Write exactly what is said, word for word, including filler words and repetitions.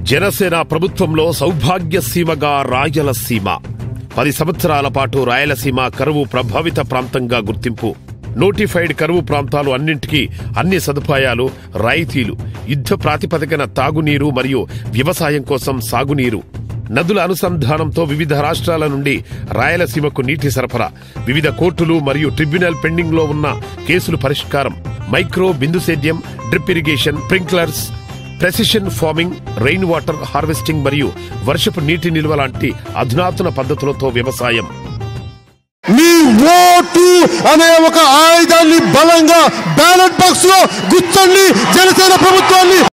జనసేన ప్రభుత్వంలో సౌభాగ్యసీమగా రాయలసీమ. పది సంవత్సరాల పాటు రాయలసీమ కరువు ప్రభావిత ప్రాంతంగా గుర్తింపు. నోటిఫైడ్ కరువు ప్రాంతాలు అన్నింటికీ అన్ని సదుపాయాలు, రాయితీలు, యుద్ధ ప్రాతిపదికన తాగునీరు మరియు వ్యవసాయం కోసం సాగునీరు, నదుల అనుసంధానంతో వివిధ రాష్ట్రాల నుండి రాయలసీమకు నీటి సరఫరా, వివిధ కోర్టులు మరియు ట్రిబ్యునల్ పెండింగ్ లో ఉన్న కేసులు పరిష్కారం, మైక్రో బిందు సేద్యం, drip irrigation, sprinklers, precision farming, rain water harvesting మరియు వర్షపు నీటి నిల్వ లాంటి అధునాతన పద్ధతులతో వ్యవసాయం. మీ ఓటు అనే ఒక ఆయుధాన్ని బలంగా బ్యాలెట్ బాక్స్ లో గుర్తండి. జనసేన ప్రభుత్వాన్ని